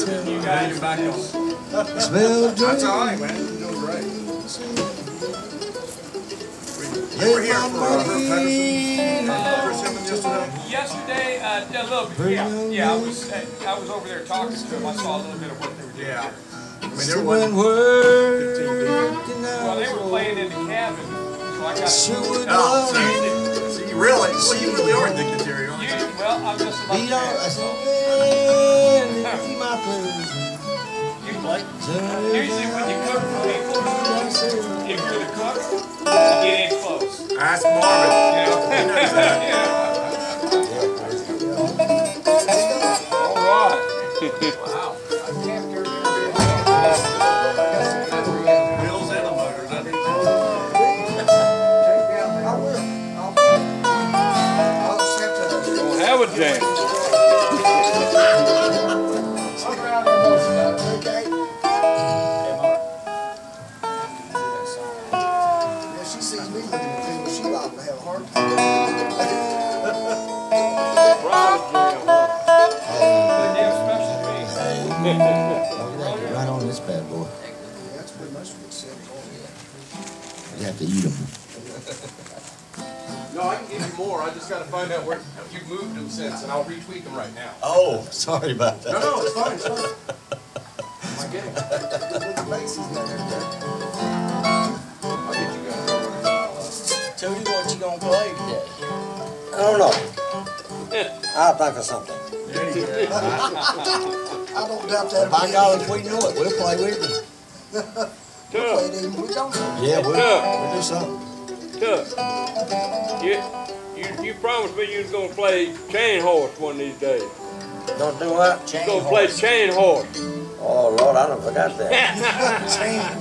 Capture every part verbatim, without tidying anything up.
You guys are back on. Smell of That's all drink. right, man. You're doing great. You Lay were here my for uh, Herb money Pedersen Uh, and Chris Simmons yesterday? Yesterday, uh, yeah, a little bit, yeah, yeah, I was, uh, I was over there talking to them, I saw a little bit of what they were doing. Yeah. I mean, there Still wasn't working fifteen Well, they were playing in the cabin, so I got. Sure would Oh, love so you, so you really, well, you really are dignitary, aren't You, you? well, I'm just a lucky beat on. I man, said, so. man, keep my clothes. You play. Usually when you cook for people, if you're the cook, you get in close. Ask Marvin. You know? He knows that. All right. Wow. Wheels and a motor, doesn't he? Don't have a jam. Right on this bad boy. You have to eat them. No, I can give you more. I just got to find out where you've moved them since, and I'll retweet them right now. Oh, sorry about that. No, no, it's fine, it's fine. I get them. I'll get you guys. Tony, what you gonna play today? I don't know. I'll think of something. There you go. I don't doubt that. By God, if we know it, we'll play with you. Tuck, We don't know. Yeah, we'll, we'll do something. Tuck, you, you, you promised me you was gonna play chain horse one of these days. Don't do what? You Chain gonna play horse. chain horse. Oh, Lord, I done forgot that.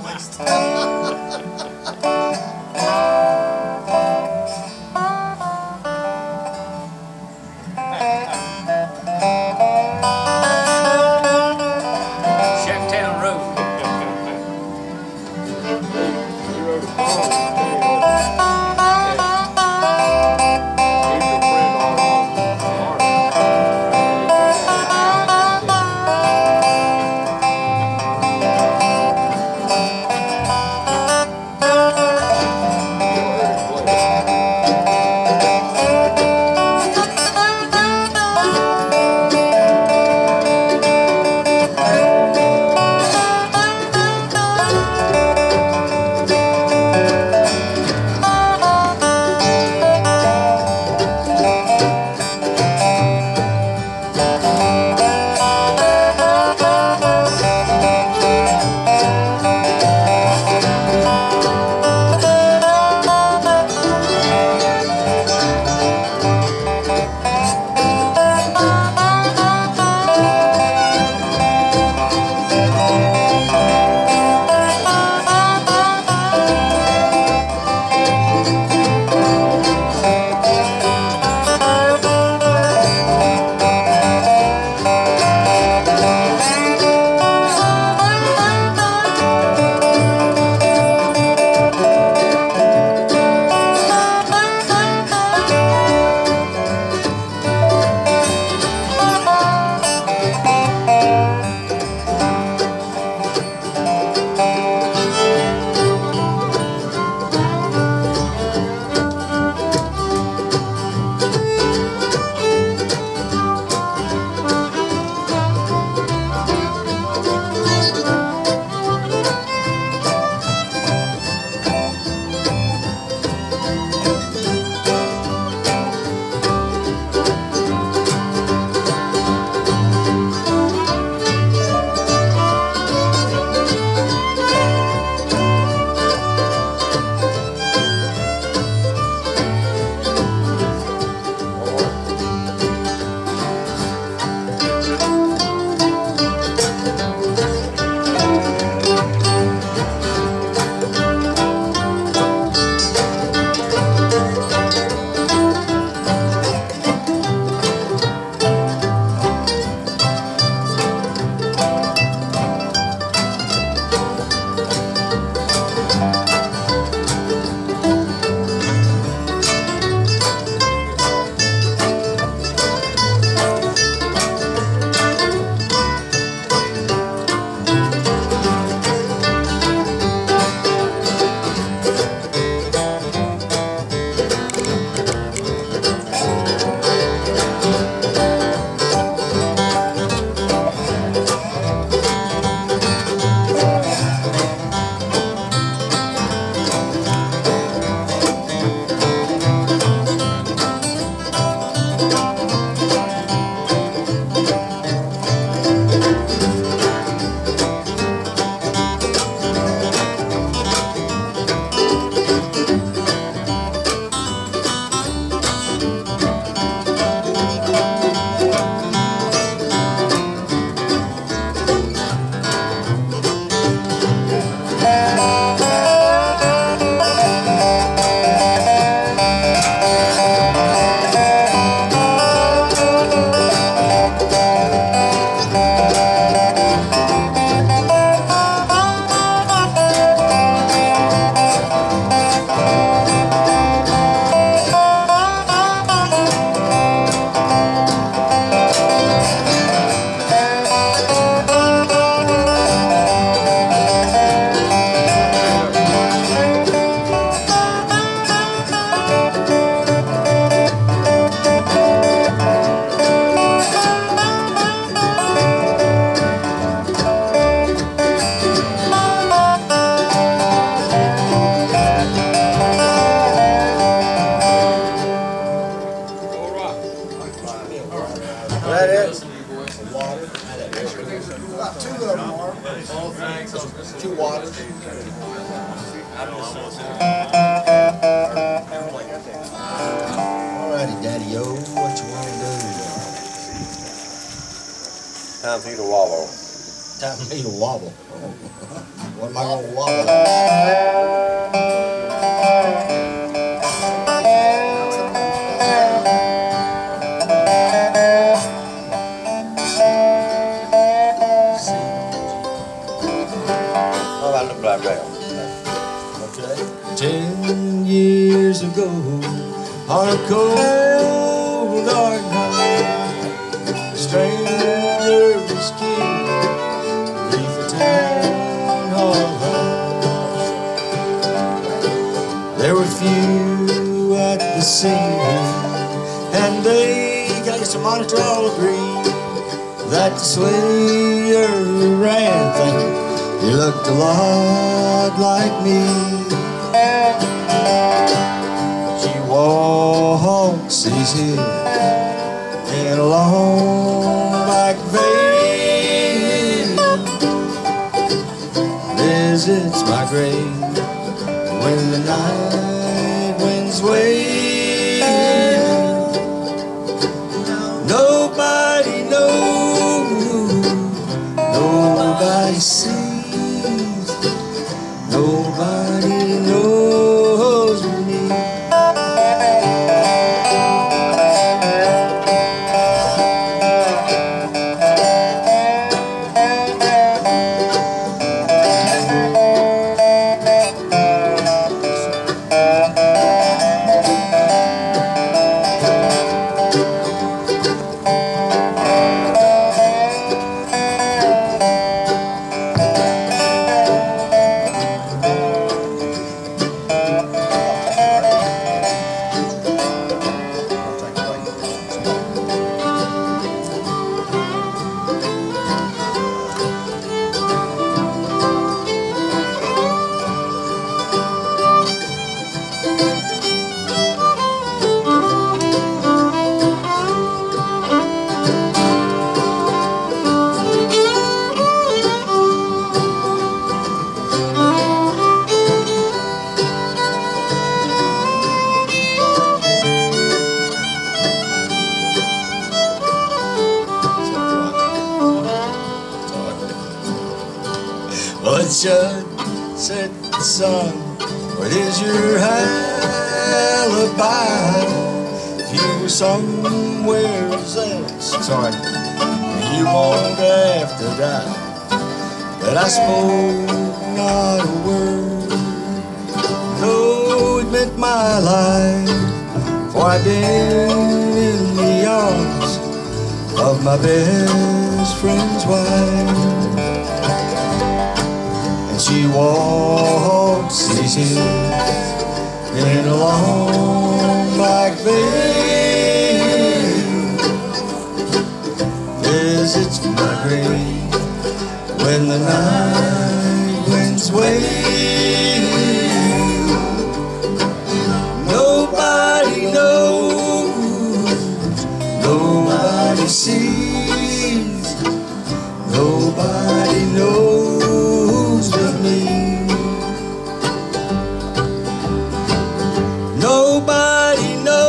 Shacktown Road. You wrote a song, chain horse. Yeah. He's your friend, Arnold. got two of them, Mark. Oh, thanks. I was missing Two waters. Alrighty, Daddy-O, what you wanna do? Time for you to wallow. Time for me to wobble. What am I gonna wobble? How about the black rail? Okay. Ten years ago, on a cold dark night, a stranger was killed beneath the town hall house. There were few at the scene, and they, I guess the monitor all agreed that the slayer ran thinking he looked a lot like me. She walks his head in a long black veil, visits my grave when the night winds wail. Nobody knows, nobody sees. Nobody knows me. But Judd said, son, what is your alibi? If you were somewhere else, sorry, you won't have to die. But I spoke not a word, though it meant my life, for I've been in the arms of my best friend's wife. She walks these hills in a long black veil, visits my grave when the night winds wail. Nobody knows, nobody sees, nobody knows but me. Nobody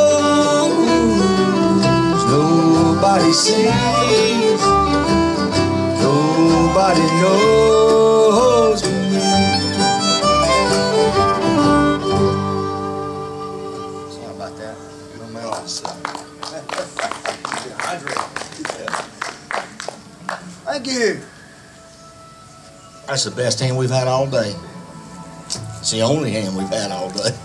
knows, nobody sees, nobody knows but me. Sorry about that. No matter what I say. Thank you. That's the best hand we've had all day. It's the only hand we've had all day.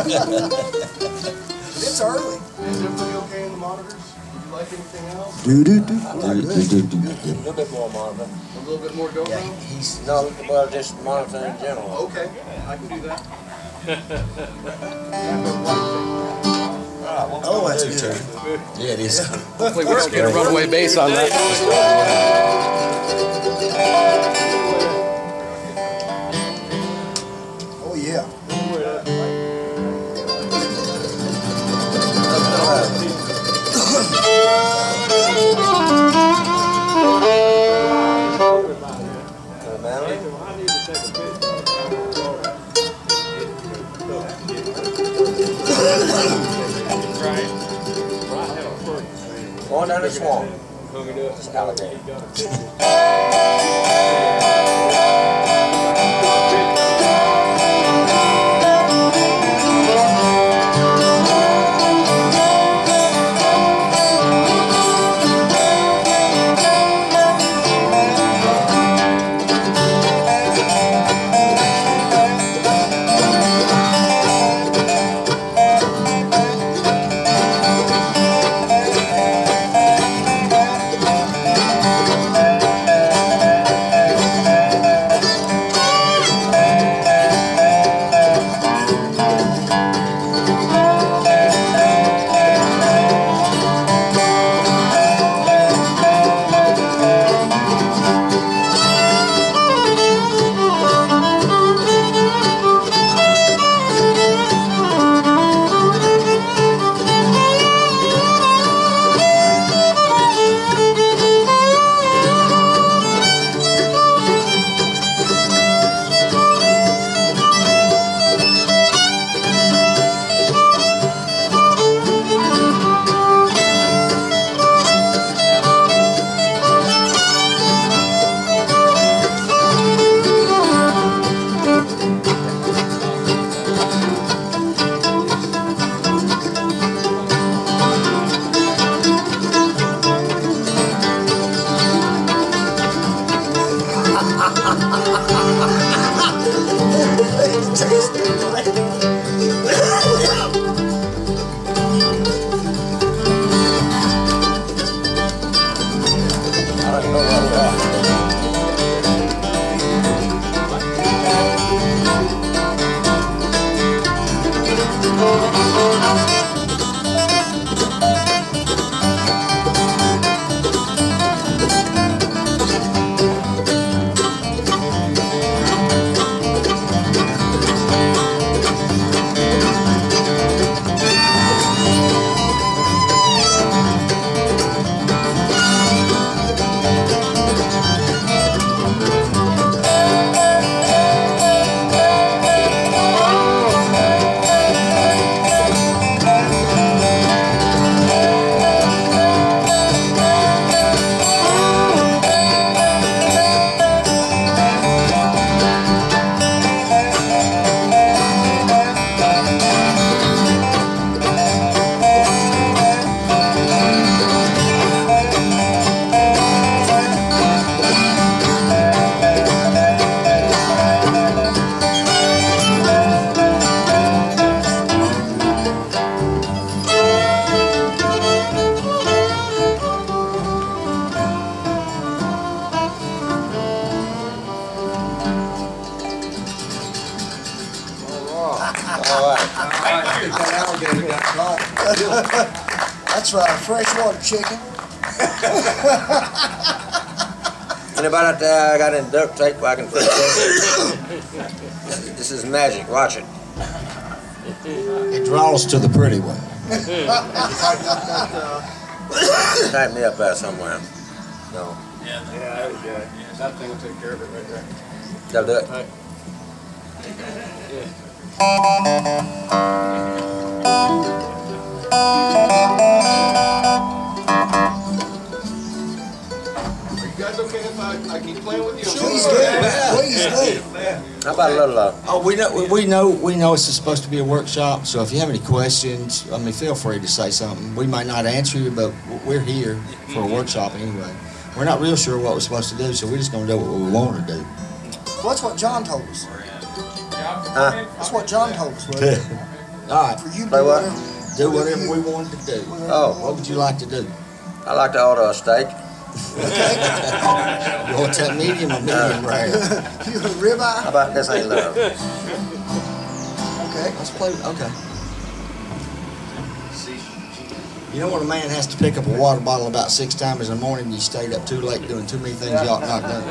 It's early. Is everybody okay in the monitors? Would you like anything else? Do do do do do do A little bit more monitor. A little bit more go-go? Yeah, he's No, well, just monitor in general. Okay, I can do that. oh, that's good. Yeah, it is. Hopefully we don't get a runaway bass on that. Oh, yeah. take a picture. Right. Right now, first. Going down the swamp. Hung it up. It's alligator. That's right, freshwater chicken. Anybody out there got any duct tape where I can fix this? This is magic. Watch it. It draws to the pretty one. Tighten me up there somewhere. No. Yeah, there we go. That thing will take care of it right there. That'll do it. Right. Are you guys okay if I, I keep playing with you? Please do, please do. How about a little, uh, Oh, we know, we know, we know it's supposed to be a workshop, so if you have any questions, I mean, feel free to say something. We might not answer you, but we're here for a workshop anyway. We're not real sure what we're supposed to do, so we're just gonna do what we want to do. Well, that's what John told us. huh? That's what John told us. wasn't it? All right, For you to Play do what? whatever. do whatever we wanted to do. Oh, What would you like to do? I like to order a steak. You want that medium or medium rare? You a ribeye? How about this ain't love? Okay. Let's play, okay. You know when a man has to pick up a water bottle about six times in the morning, you stayed up too late doing too many things you ought not do.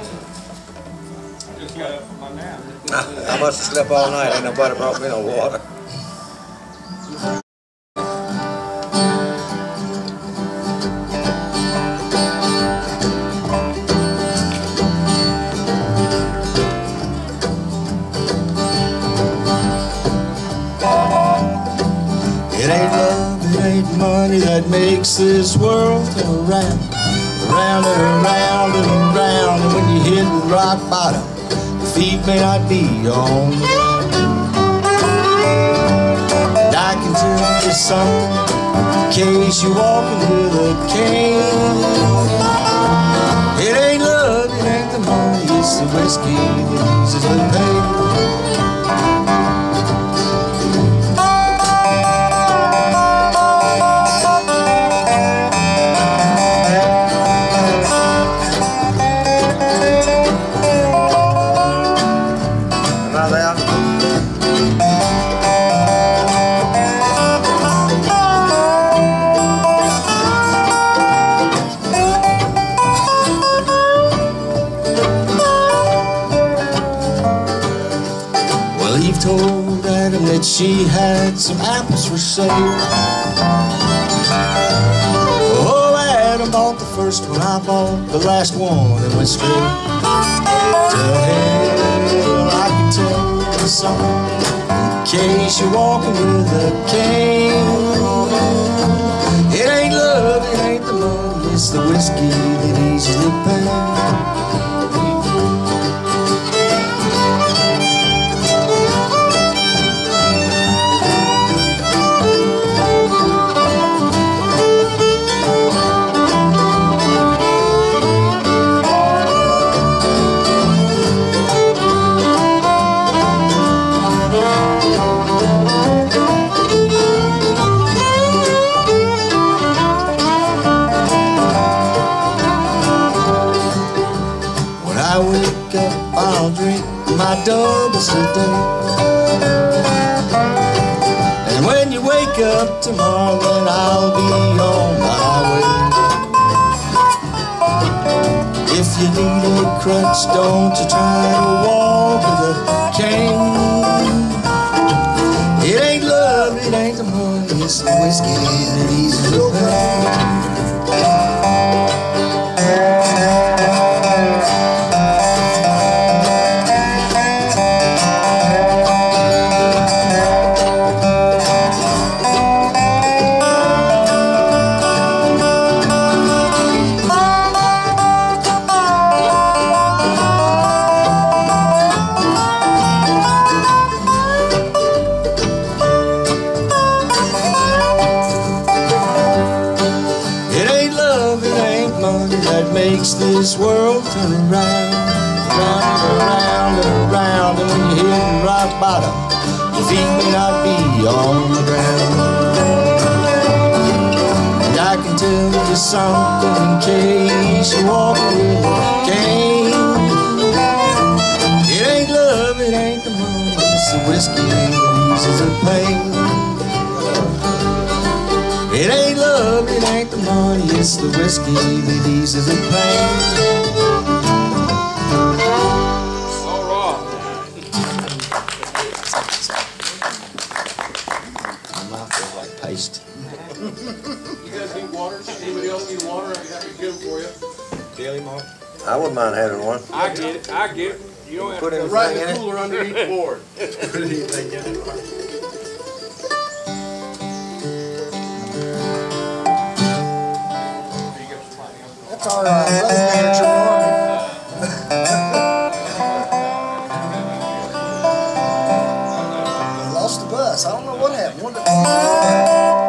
Just got up from my nap. I must have slept all night. Ain't nobody brought me no water. money that makes this world turn around, around and around and around. And when you hit rock bottom, your feet may not be on the ground. And I can tell you something, in case you're walking with a cane. It ain't love, it ain't the money, it's the whiskey that eases the pain. Eve told Adam that she had some apples for sale. Oh, Adam bought the first one, I bought the last one, and went straight to hell. I can tell you something, in case you're walking with a cane. It ain't love, it ain't the money, it's the whiskey that eases the pain. I wake up, I'll drink my doubles today. And when you wake up tomorrow, then I'll be on my way. If you need a crutch, don't you try to walk with a cane. It ain't love, it ain't the money, it's the whiskey that eases the pain. That makes this world turn around, around and around and around. And when you're hitting rock bottom, your feet may not be on the ground. And I can tell you something, in case you walk with a cane. It ain't love, it ain't the money, it's the whiskey that eases the pain. It ain't love, it ain't the money, it's the whiskey that eases the pain. All right. My mouth feels like paste. You guys need water? Anybody else need water? I'd be happy to give them for you. Daily Mark? I wouldn't mind having one. I get it. I get it. You don't have Put to. in Right in in the it. cooler under each board. That's our uh, weather manager, Norman. He lost the bus. I don't know what happened. What the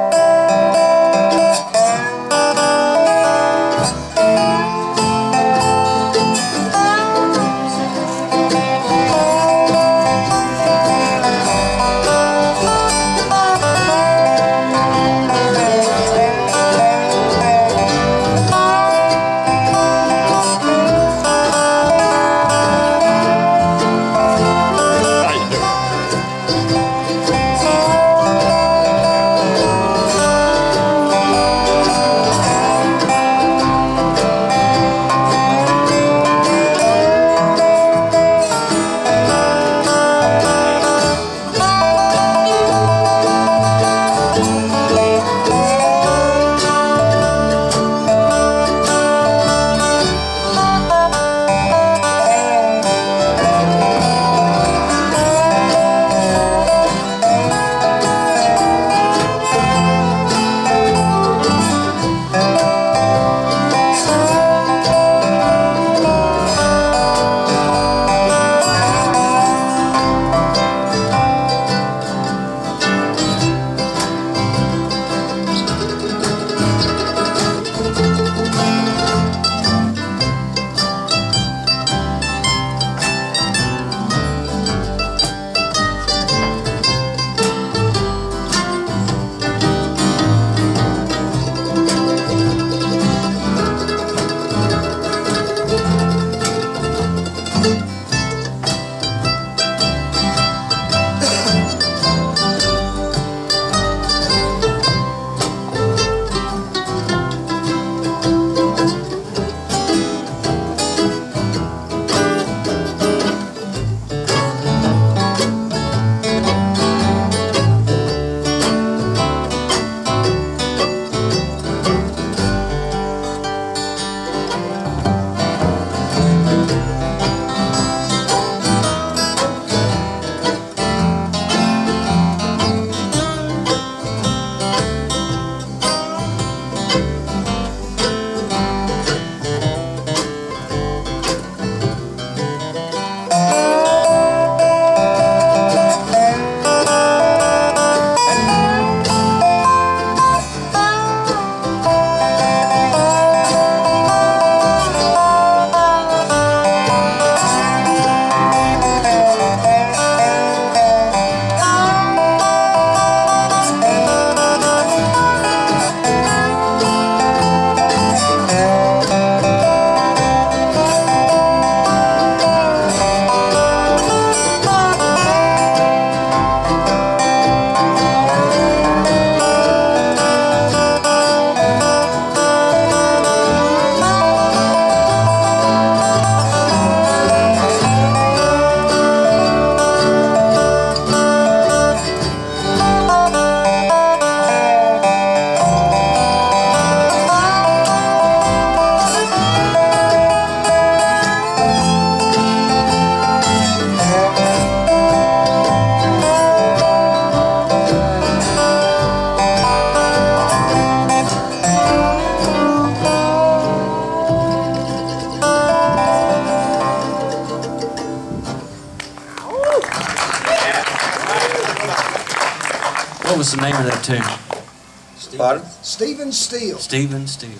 What was the name of that tune? Pardon? Stephen Steele. Stephen Steele.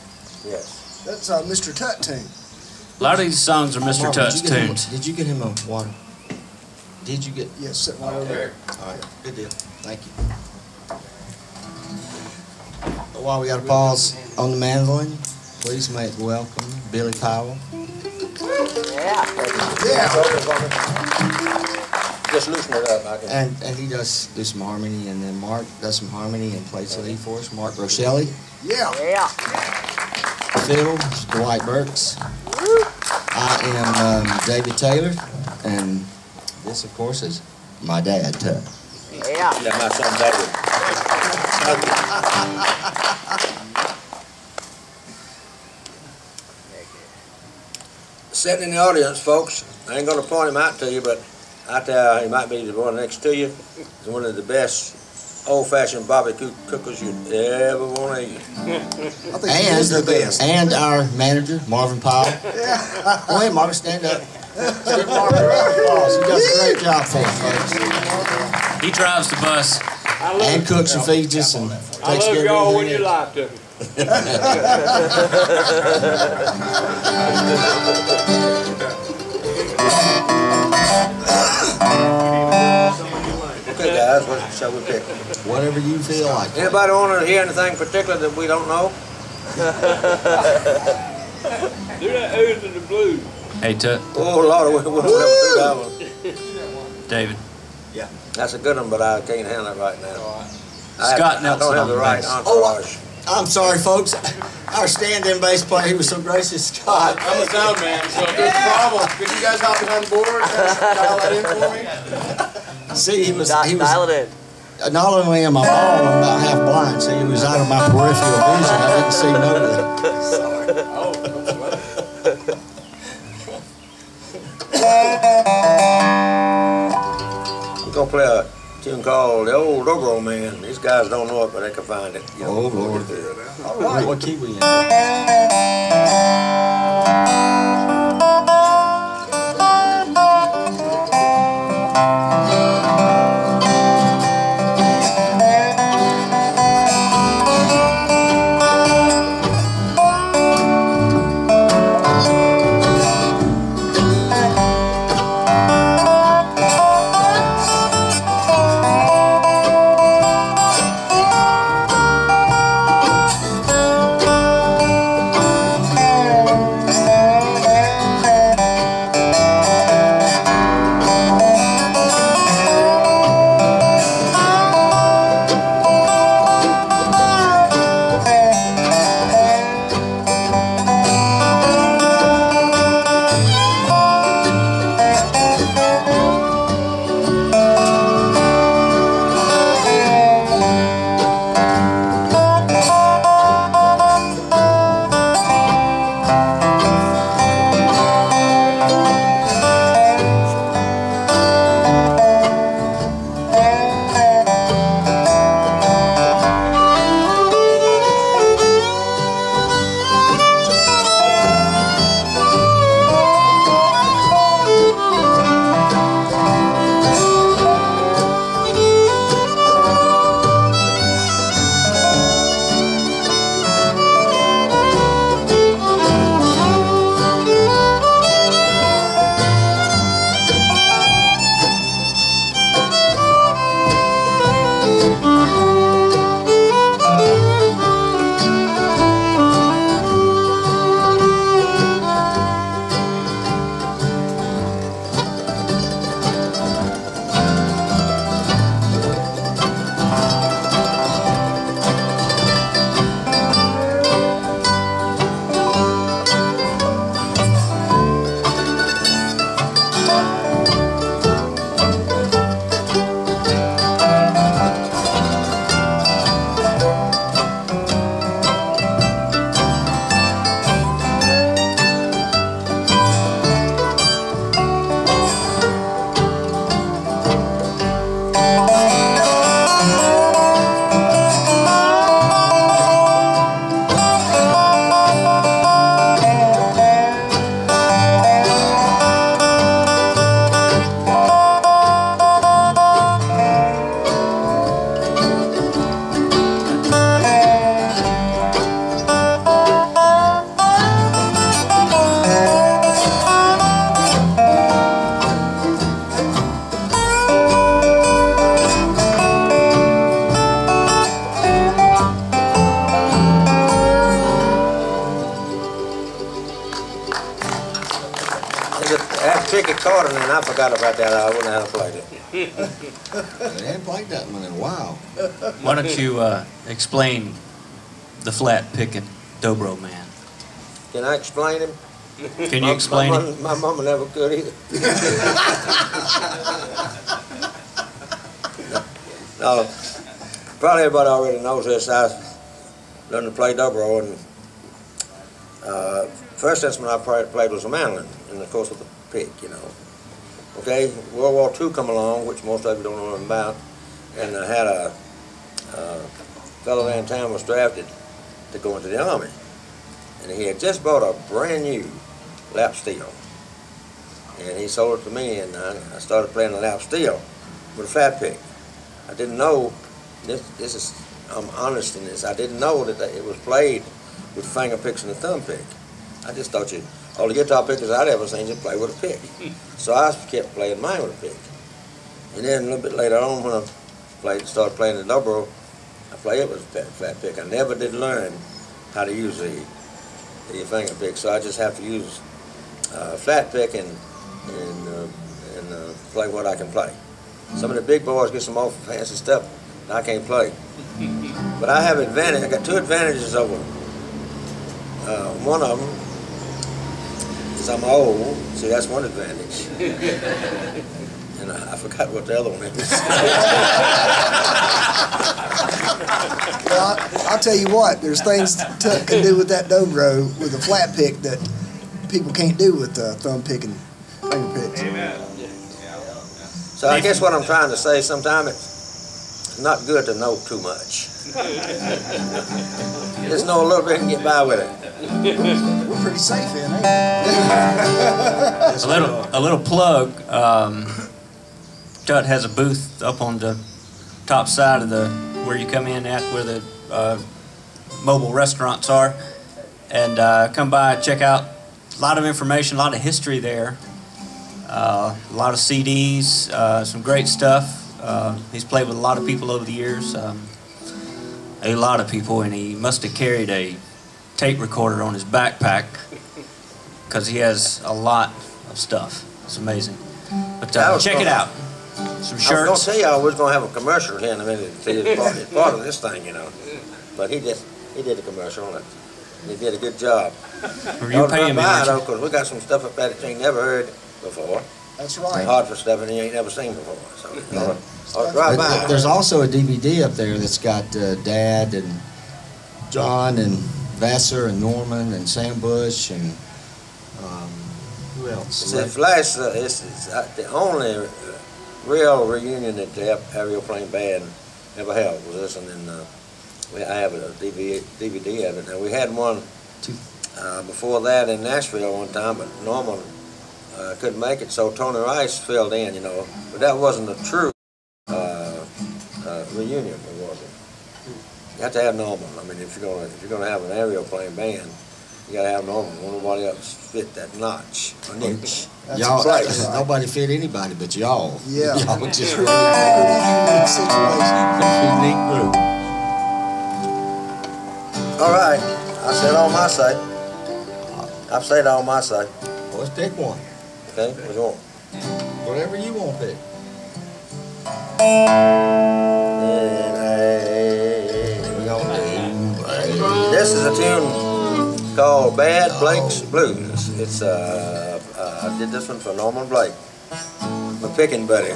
Yes. That's uh, Mister Tut tune. A lot of these songs are Mister Marvin, Tut's did you get him- tunes. Did you get him a water? Did you get? Yes, sitting right over there. All right, good deal. Thank you. While we got a pause on the mandolin, please make welcome Billy Powell. Yeah. Just loosen it up. I can. And, and he does do some harmony, and then Mark does some harmony and plays lead for us. Mark Rochelle. Yeah. Yeah. Fiddle is Dwight Burks. I am um, David Taylor, and this, of course, is my dad, Tut. Yeah. That's my son David. Sitting in the audience, folks, I ain't gonna point him out to you, but I tell you, he might be the one next to you. He's one of the best old-fashioned barbecue cookers you'd ever want to eat. I think he is the best. And our manager, Marvin Powell. Go ahead, Marvin, stand up. Give Marvin a round of applause. He does a great job for us, folks. He drives the bus. I love, And cooks and feeds us and I takes love care of y'all when everything you else. lie to me. Okay, guys, what shall we pick? Whatever you feel like. Anybody want to hear anything particular that we don't know? Do that ooze and the blues. Hey, Tut, Oh, Lord, we wouldn't ever do that one. David. That's a good one, but I can't handle it right now. I Scott have, Nelson I don't have on the the right bass. entourage. I'm sorry, folks. Our stand-in bass player, he was so gracious, Scott. I'm a sound man, so if there's a problem, could you guys hop behind the board and dial that in for me? See, he was, Dial, he dial was, it in. not only am I bald, I'm about half blind, so he was out of my peripheral vision. I didn't see nobody. Oh, don't sweat it. We're going to play a tune called The Old Ogro Man. These guys don't know it, but they can find it. You know, Oh, Lord. All What, right. what key we in? That tricky caught and then I forgot about that. I wouldn't have played it. They haven't played that one in a while. Why don't you uh, explain the flat picking dobro man? Can I explain him? Can you explain my, it? My, my mama never could either. No, probably everybody already knows this. I learned to play dobro, and uh, first instrument I played was a mandolin, and of course with a pick, you know. Okay, World War Two come along, which most of you don't know nothing about, and I had a, a fellow Van Tam was drafted to go into the Army, and he had just bought a brand new lap steel, and he sold it to me, and I, I started playing the lap steel with a flat pick. I didn't know, this, this is, I'm honest in this, I didn't know that it was played with finger picks and a thumb pick. I just thought you, all the guitar pickers I'd ever seen you play with a pick. So I kept playing mine with a pick. And then a little bit later on when I played, started playing the dobro, I played it with a flat pick. I never did learn how to use the, the finger pick, so I just have to use a uh, flat pick and, and, uh, and uh, play what I can play. Some of the big boys get some more fancy stuff that I can't play. But I have advantage. I got two advantages over them. Uh, one of them is I'm old. See, that's one advantage. And I, I forgot what the other one is. Well, I, I'll tell you what, there's things Tut can do with that dobro with a flat pick that people can't do with uh, thumb pick and finger picks. Amen. So I guess what I'm trying to say, sometimes it's not good to know too much. Just know a little bit and get by with it. We're pretty safe in, ain't A little, a little plug. Um, Tut has a booth up on the top side of the where you come in at where the uh, mobile restaurants are, and uh, come by, check out a lot of information, a lot of history there. Uh, a lot of C Ds, uh, some great stuff. Uh, he's played with a lot of people over the years, um, a lot of people, and he must have carried a tape recorder on his backpack because he has a lot of stuff. It's amazing. But uh, check it out. Some shirts. I was going to tell you I was going to have a commercial here in a minute. It's part, it's part of this thing, you know. But he just he did a commercial on it. And he did a good job. Were you paying me? though, because we got some stuff up there that you ain't never heard before. That's right. Hard for stuff and you ain't never seen before. So, I'll, I'll drive by. But there's also a D V D up there that's got uh, Dad and John and Vassar and Norman and Sam Bush and um, who else? It's the last, uh, it's, it's uh, the only uh, real reunion that the Aerial Plane Band ever held was this, and then uh, we, I have a D V D of it. Now we had one uh, before that in Nashville one time, but Norman uh, couldn't make it, so Tony Rice filled in, you know. But that wasn't a true uh, uh, reunion, it wasn't. You have to have Norman. I mean, if you're gonna if you're gonna have an Aerial Plane Band, you gotta have Norman. Nobody else fit that notch, or niche. Y'all, exactly right. nobody fit anybody but y'all. Yeah. Y'all just Pretty really unique situation. unique group. All right, I said all my say. I've said all my say. Well, let's pick one. Okay, what do you want? Whatever you want to pick. And, uh, this is a tune called Bad Blake's Blues. It's uh, uh, I did this one for Norman Blake, my picking buddy.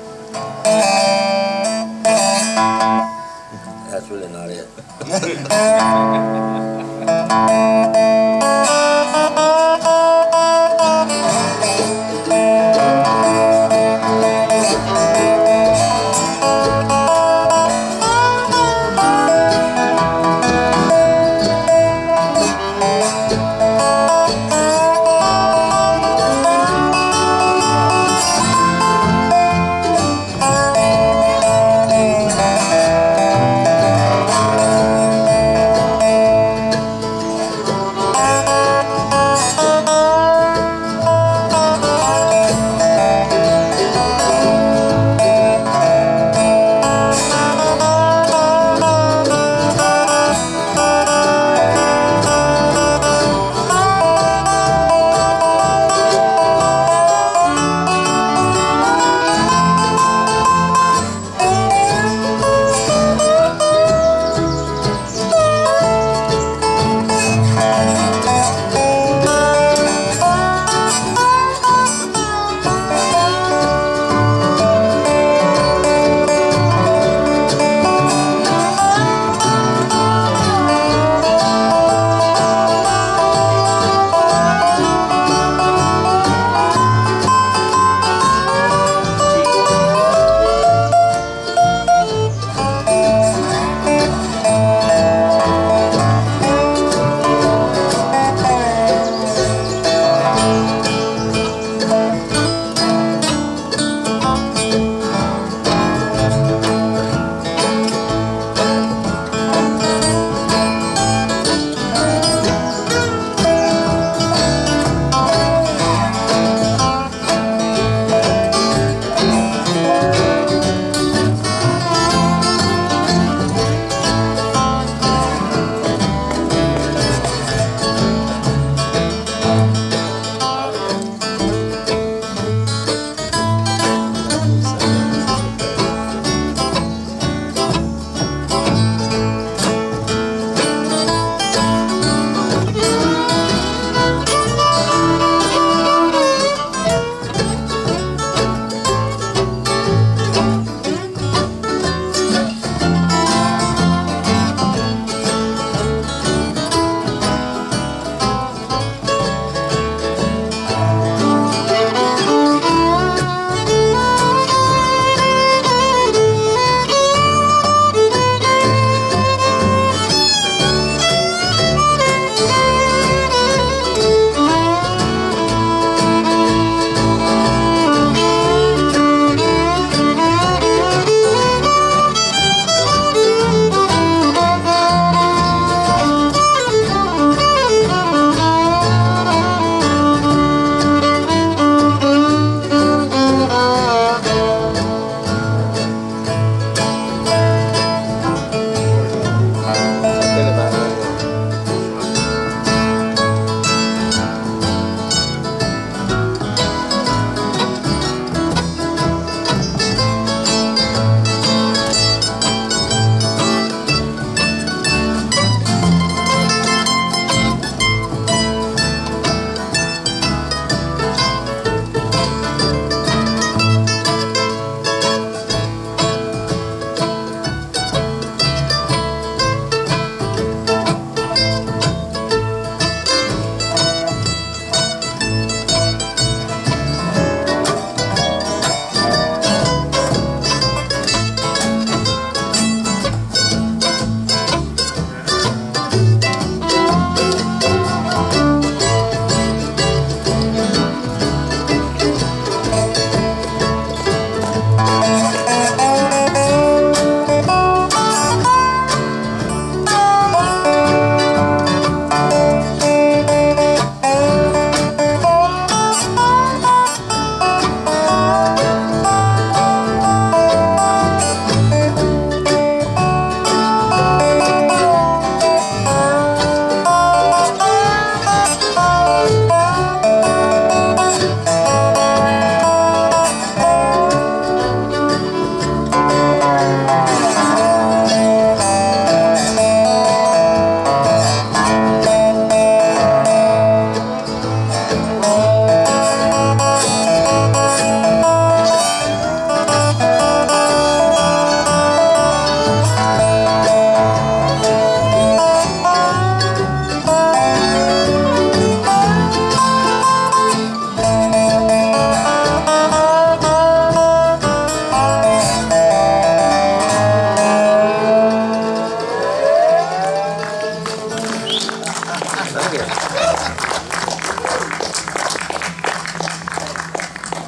That's really not it.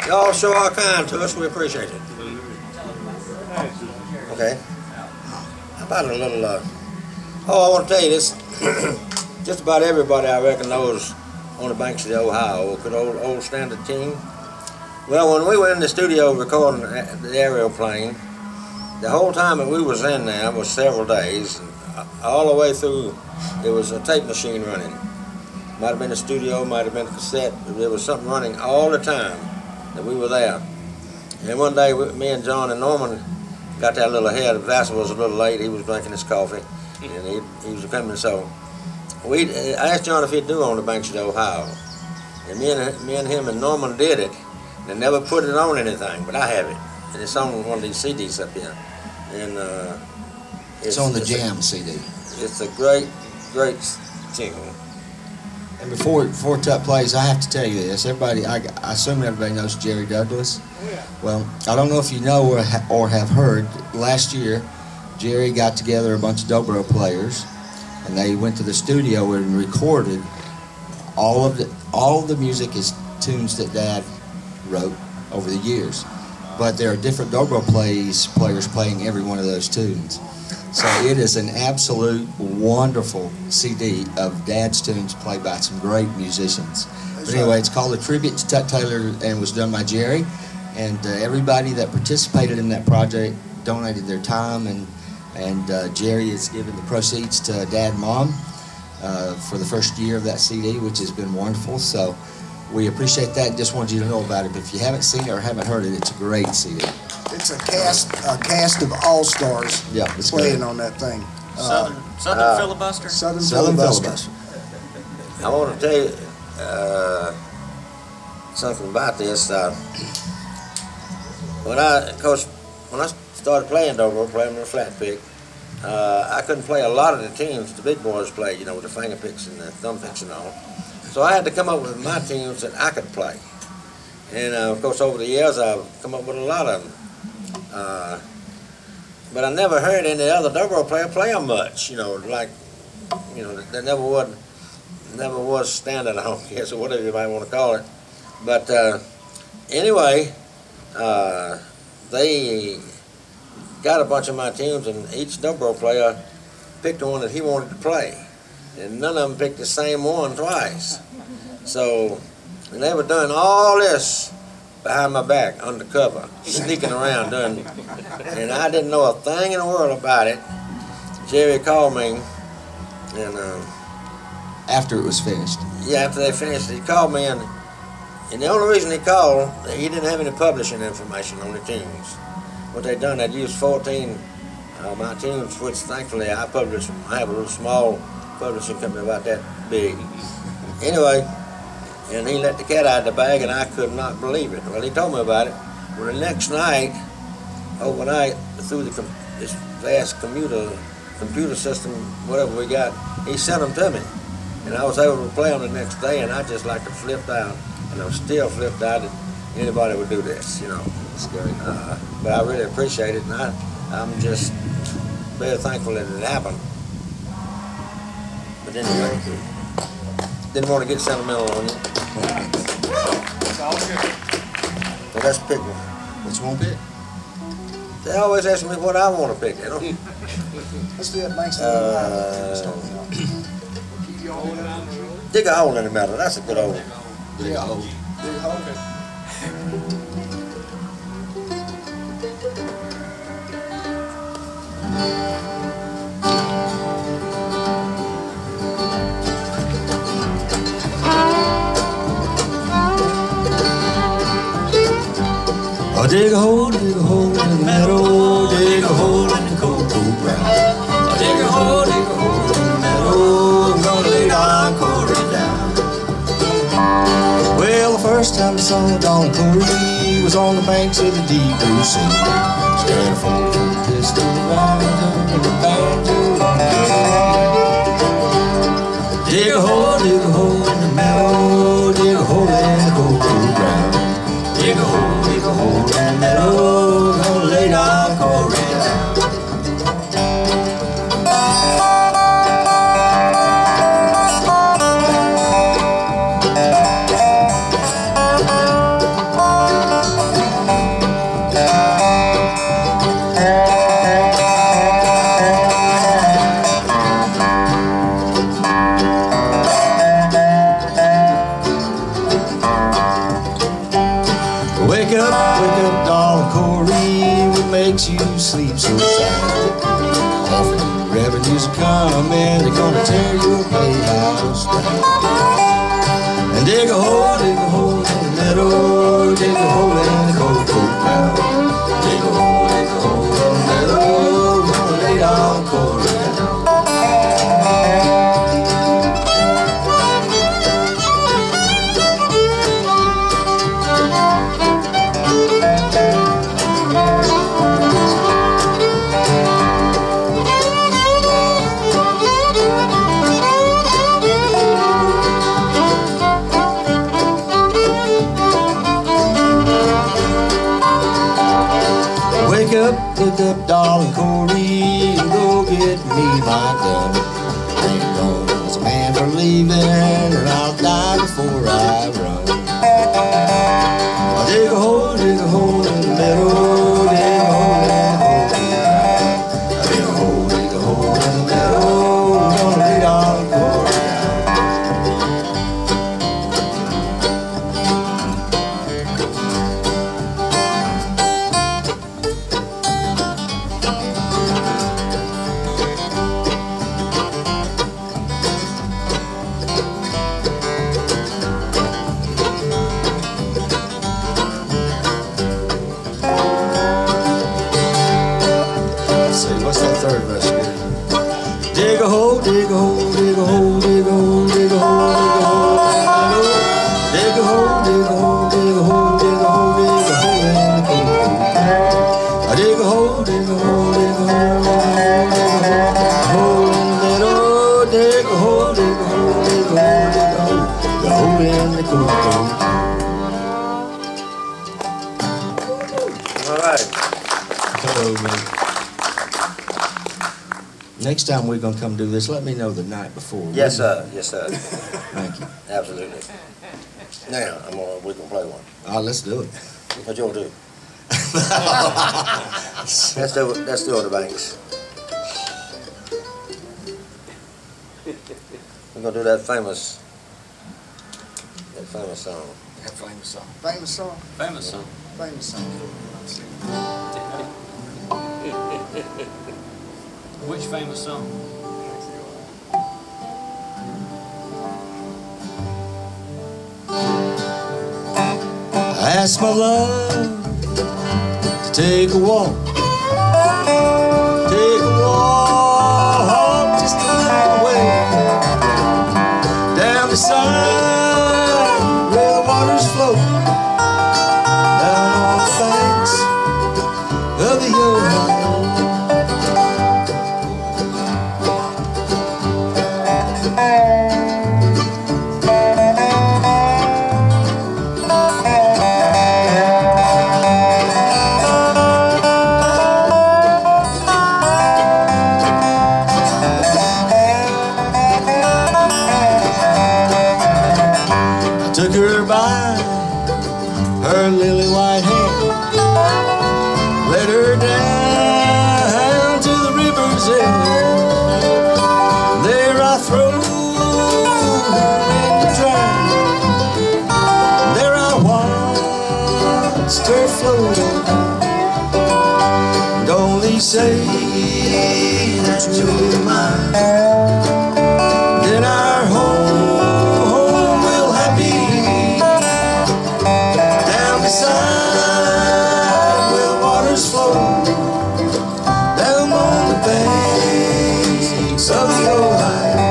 Y'all show our kind to us. We appreciate it. Okay. How about a little, uh, oh, I want to tell you this. Just about everybody I reckon knows On the Banks of the Ohio, good old, old standard tune. Well, when we were in the studio recording the aeroplane, the whole time that we was in there was several days, and all the way through, there was a tape machine running. Might have been a studio, might have been a cassette, but there was something running all the time that we were there. And one day, we, me and John and Norman got that little ahead. Vassal was a little late. He was drinking his coffee, and he, he was coming. So we, I asked John if he'd do On the Banks of the Ohio, and me and me and him and Norman did it. They never put it on anything, but I have it, and it's on one of these C Ds up here. And uh, It's, it's on the it's Jam a, C D. It's a great, great tune. And before before Tut plays, I have to tell you this. Everybody, I, I assume everybody knows Jerry Douglas. Oh, yeah. Well, I don't know if you know or ha or have heard. Last year, Jerry got together a bunch of dobro players, and they went to the studio and recorded all of the all of the music is tunes that Dad wrote over the years. But there are different dobro plays players playing every one of those tunes. So it is an absolute wonderful C D of Dad's tunes played by some great musicians. But anyway, it's called A Tribute to Tut Taylor and was done by Jerry. And uh, everybody that participated in that project donated their time, and and uh, Jerry is giving the proceeds to Dad and Mom uh, for the first year of that C D, which has been wonderful. So we appreciate that and just wanted you to know about it. But if you haven't seen it or haven't heard it, it's a great C D. It's a cast, a cast of all-stars Yeah, it's playing great. on that thing. Southern, Uh, Southern uh, filibuster. Southern, Southern Filibuster. I want to tell you uh, something about this. Uh, when I, of course, when I started playing dobro, playing with a flat pick, uh, I couldn't play a lot of the tunes the big boys played, you know, with the finger picks and the thumb picks and all. So I had to come up with my tunes that I could play. And uh, of course, over the years, I've come up with a lot of them. Uh, but I never heard any other dobro player play them much, you know, like, you know, they never would, never was standard, I don't guess, or whatever you might want to call it. But uh, anyway, uh, they got a bunch of my tunes, and each dobro player picked the one that he wanted to play. And none of them picked the same one twice. So, and they were doing all this behind my back, undercover, sneaking around doing, and I didn't know a thing in the world about it. Jerry called me, and uh, After it was finished. yeah, after they finished, he called me, and, and the only reason he called, he didn't have any publishing information on the tunes. What they done, they'd used fourteen of my tunes, which thankfully I published them. I have a little small publishing company about that big. Anyway, and he let the cat out of the bag, and I could not believe it. Well, he told me about it. Well, the next night, overnight, through the com this vast computer computer system, whatever we got, he sent them to me, and I was able to play them the next day, and I just like to flipped out, and I'm still flipped out that anybody would do this, you know. It's great. Uh, but I really appreciate it, and I, I'm just very thankful that it happened. But anyway, didn't want to get sentimental on you. So let's pick one. Which one pick? They always ask me what I want to pick, you know. Let's do that Banks of the Uh, dig a hole in the metal. That's a good old one. Dig a hole. Dig a hole. Oh, dig a hole, dig a hole in the meadow, dig a hole in the cold, cold ground. Oh, dig a hole, dig a hole in the meadow, I'm gonna lay down Corey down. Well, the first time I saw Don Corey was on the banks of the deep blue sea. Staring a phone from the pistol banjo and the banjo. Dig a hole, dig a hole in the meadow, dig a hole in the cold, cold ground. Dig a hole, dig a hole in the meadow, gonna lay down Corey down. Wake up, wake up, darling Corey, what makes you sleep so sound? Often revenues are coming, they're gonna tear your playhouse down. And dig a hole, dig a hole in the meadow, dig a hole in the cold, cold ground. Dig a hole, dig a hole in the meadow, gonna lay down Corey down. Wake up, wake up, darling Corey, go get me my gun. Ain't gonna as a man for leaving, and I'll die before I run. I'll dig a hole, dig a hole in the meadow, dig a hole in the cold ground. I'll dig a hole, dig a hole in the meadow, gonna lay down Corey down. What's that third verse again? Dig a hole, dig a hole, dig a hole, dig a hole, dig a hole, dig a hole, dig a hole, dig a hole, dig a hole, dig a hole, dig a hole in the cold, cold ground. I dig a hole, dig a hole, dig a hole, dig a hole, dig a hole in the meadow. Dig a hole, dig a hole, dig a hole, dig a hole, dig a hole in the cold, cold. All right. Hello, man. Next time we're gonna come do this, let me know the night before. Yes, sir. Yes, sir. Thank you. Absolutely. Now, I'm gonna, we can play one. Oh, let's do it. What you want to do? Let's do it. Let's do it, the Banks. We're gonna do that famous, that famous song. That famous song. Famous song. Famous song. Famous song. Which famous song? I asked my love to take a walk, take a walk just a little way down the side where the waters flow, down on the banks of the Ohio. Took her by her lily white hand, led her down to the river's edge. There I threw her in the drown. There I watched her float on, and only say that you'll be mine. Then our home beside where the waters flow, down on the banks of the Ohio.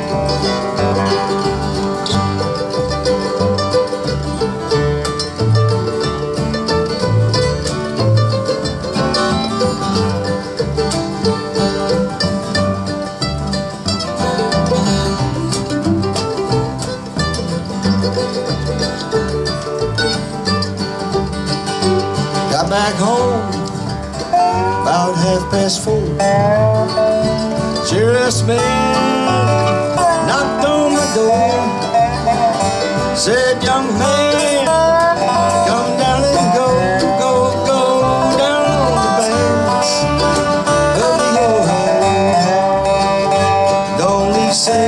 Got back home about half past four. Sheriff's man knocked on my door, said, "Young man, come down and go, go, go down on the banks of the Ohio. Don't only say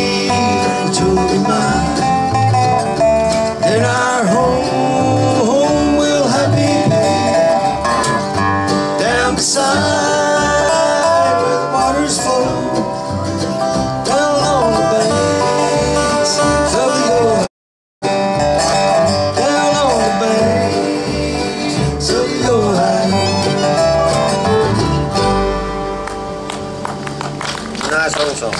that you'll be mine, then our home song.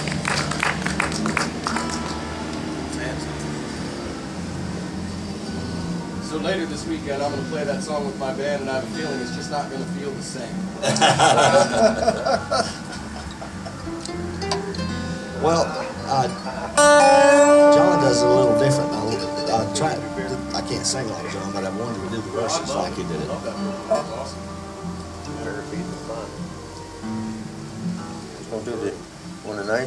So later this weekend, I'm going to play that song with my band, and I have a feeling it's just not going to feel the same. Well, uh, John does it a little different. I, I try. I can't sing like John, but I wanted to do the verses like he did it. Love that. That's awesome. We're gonna do the one tonight.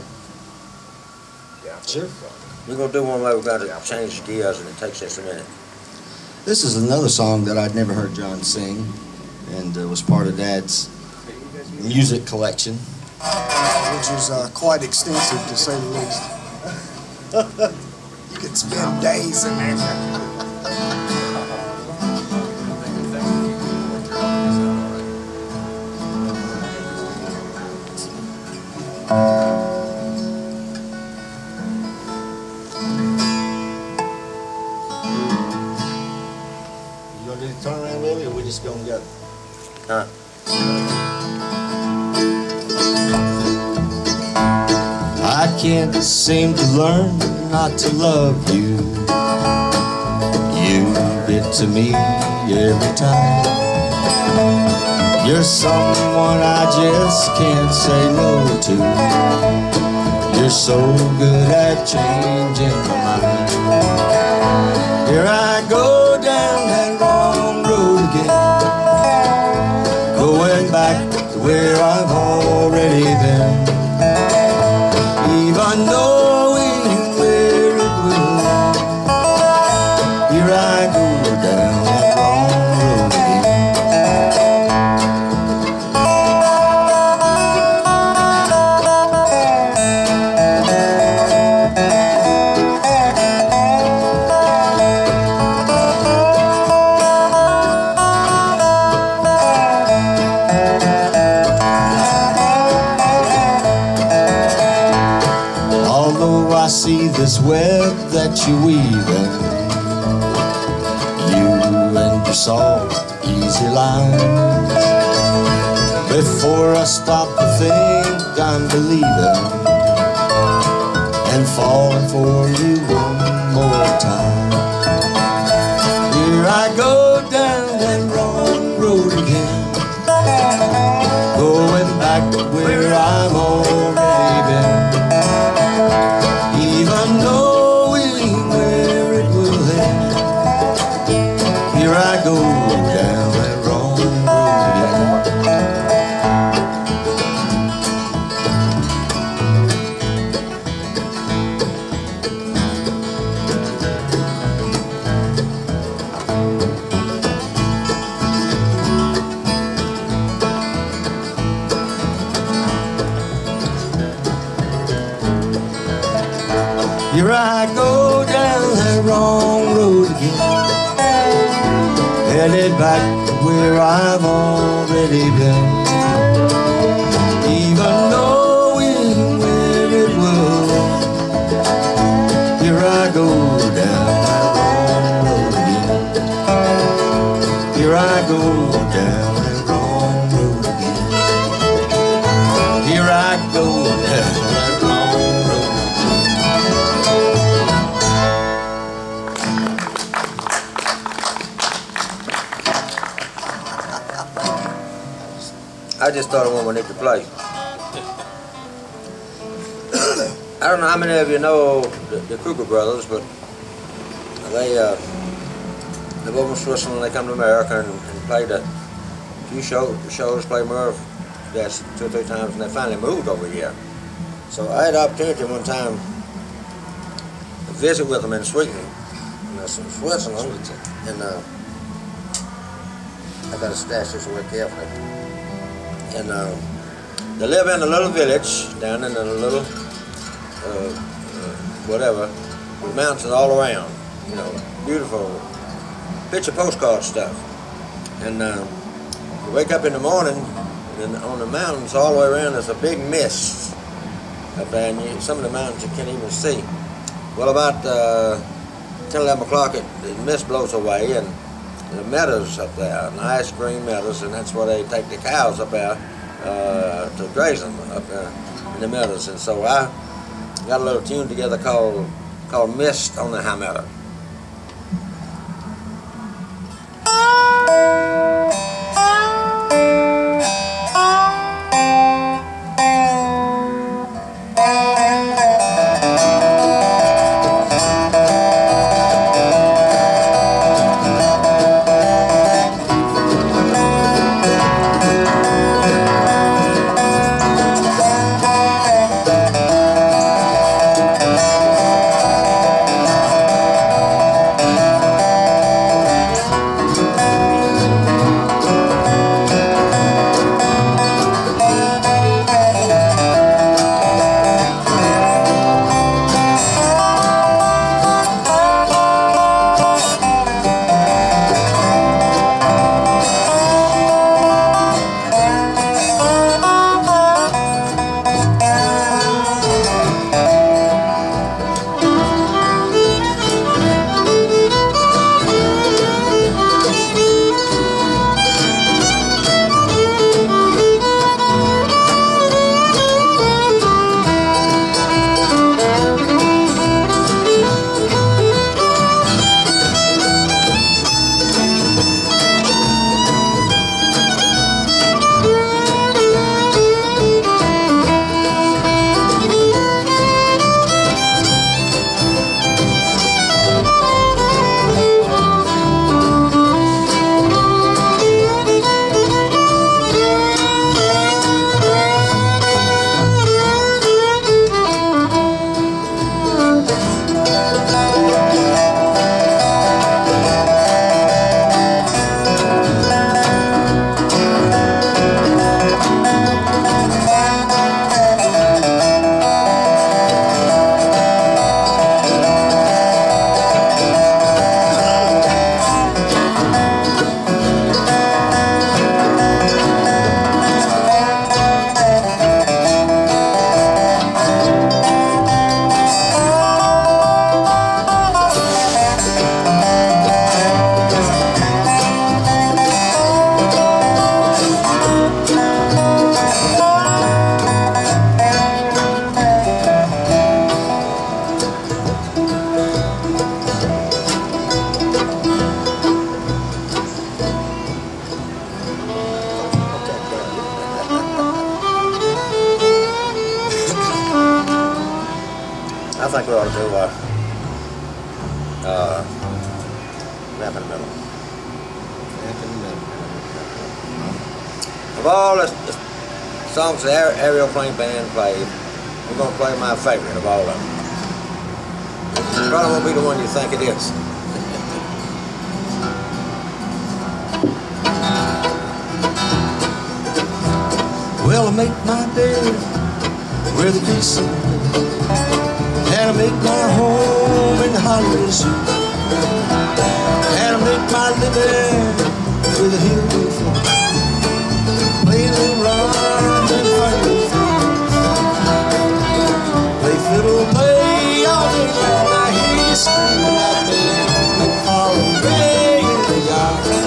Sure. We're gonna do one where we've got to change the gears, and it takes us a minute. This is another song that I'd never heard John sing, and uh, was part of Dad's music collection. Which is uh, quite extensive, to say the least. You could spend days in there. You gonna do the turnaround, Willie, or we just gonna go? Huh? I can't seem to learn not to love you. You get to me every time. You're someone I just can't say no to. You're so good at changing my mind. Here I go down that wrong road again, going back to where I've already been. Even knowing where it will end, here I go down that wrong road again. I see this web that you're weaving, you and your soft, easy lines. Before I stop to think, I'm believing and falling for you one more time. Here I go down that wrong road again, going back to where I've already been. Even knowing where it will end, here I go down that wrong road Here I go down that wrong road again, headed back to where I've already been. Even knowing where it will end, here I go down that wrong road again. Here I go down that wrong road again. Here I go down that wrong road again. I just thought of one we need to play. I don't know how many of you know the, the Cooper brothers, but they uh, live over in Switzerland. They come to America and, and played a few show, shows, played Merv, yes, two or three times, and they finally moved over here. So I had the opportunity one time to visit with them in Sweden, in Switzerland, and uh, I got to stash this away carefully. And uh, they live in a little village down in a little, uh, uh, whatever, with mountains all around, you know, beautiful picture postcard stuff. And uh, you wake up in the morning, and on the mountains all the way around there's a big mist up there, and you, some of the mountains you can't even see. Well, about uh, ten, eleven o'clock, it, the mist blows away, and the meadows up there, nice green meadows, and that's where they take the cows up there uh, to graze them up there. in the meadows, and so I got a little tune together called called Mist on the High Meadow. I think we ought to do a uh, Rap in the Middle. Rap in the Middle. Of all the, the songs the Aerial Plain Band played, we're going to play my favorite of all of them. It probably won't be the one you think it is. Well, I make my bed where the peace is, and I make my home in the Hollywood Zoo, and I make my living with the hill floor, play little runs and fight with friends, play fiddle, play all day long. I hear you screaming out there, like far away in the yard.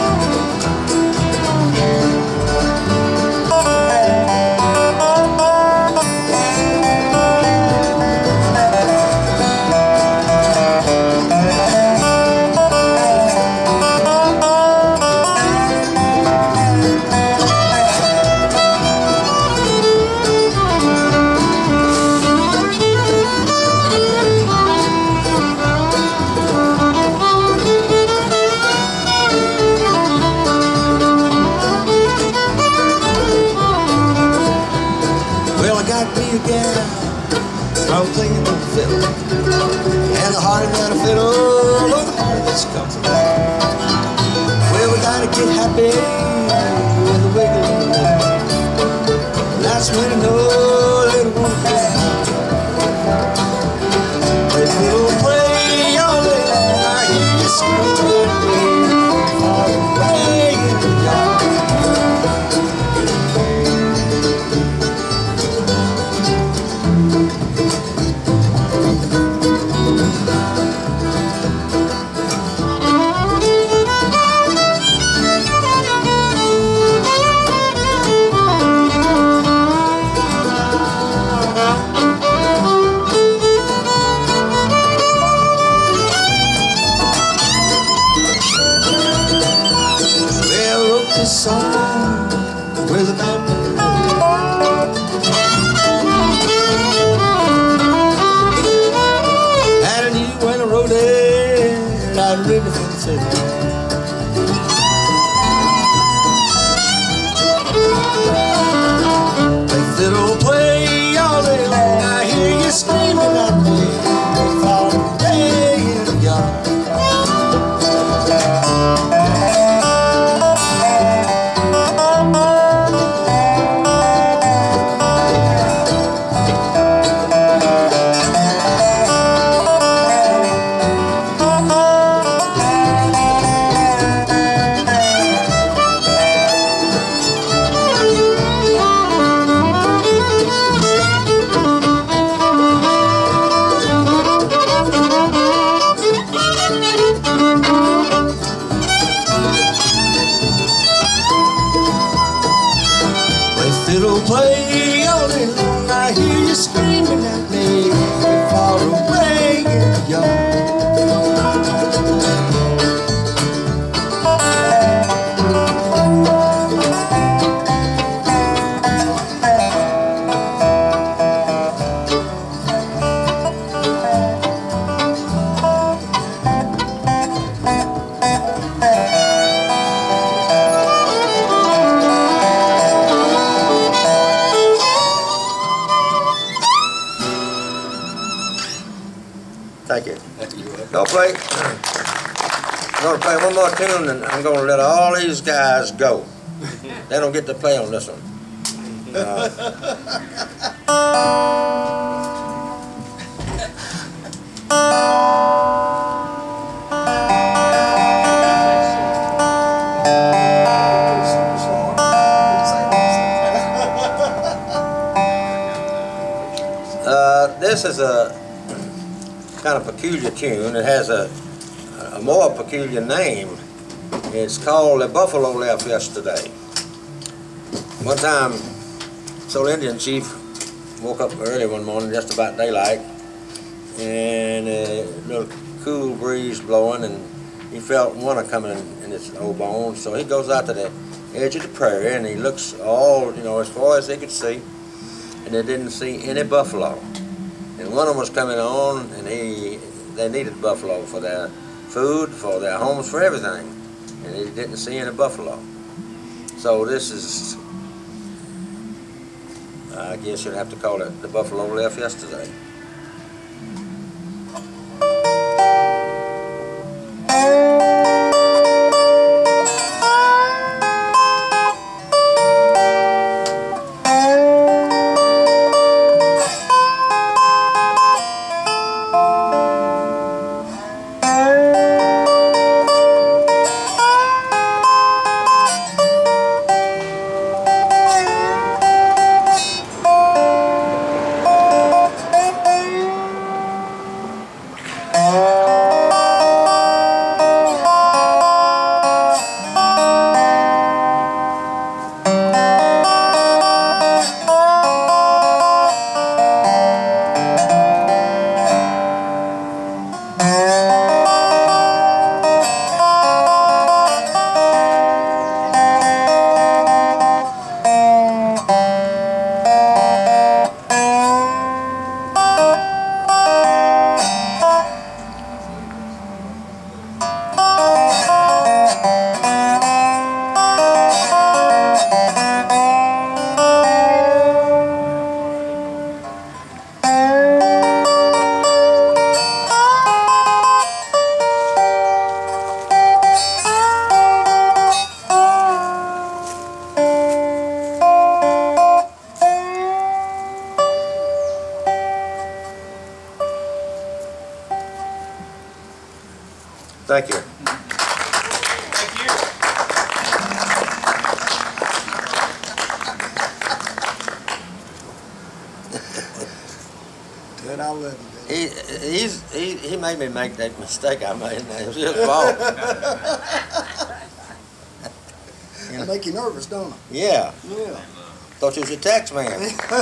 I'm playing the fiddle, and the harder that I fiddle, oh, the harder this comes along. Well, we gotta get happy with the wiggle in the middle, and that's when I know that it won't be. Play fiddle, play all day long, I hear you screaming, far away in the yard. play all day long. I hear you screaming at me, far away in the yard. Thank you. Gonna play, gonna play one more tune, and I'm gonna let all these guys go. They don't get to play on this one. Uh, uh, this is a kind of peculiar tune. It has a, a more peculiar name. It's called "The Buffalo Left Yesterday." One time, Soul Indian chief woke up early one morning, just about daylight, and a little cool breeze blowing, and he felt winter coming in his old bones. So he goes out to the edge of the prairie, and he looks all, you know, as far as he could see, and they didn't see any buffalo. And one of them was coming on, and he, they needed buffalo for their food, for their homes, for everything. And he didn't see any buffalo. So this is, I guess you'd have to call it "The Buffalo Left Yesterday." Thank you. Thank you. Ted, I love you, baby. He, he's, he, he made me make that mistake I made. It was his fault. It'll make you nervous, don't it? Yeah. Yeah. Thought you was a tax man.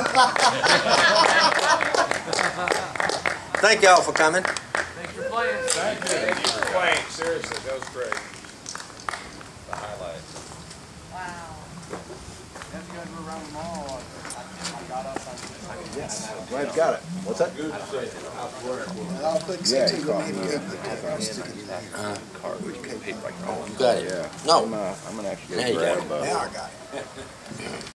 Thank y'all for coming. Thanks for playing. Thank you. Thank you for playing. Seriously, that was great. The highlights. Wow. That's good. We're around them all. I got us on Yes. Glad you got it. What's that? Well, I'll put Yeah, six you in caught maybe it. good, but I'll stick it in there. Uh, Card. You you got it. Yeah. No. I'm, uh, I'm gonna actually There go you grab. go. Uh, Now I got it.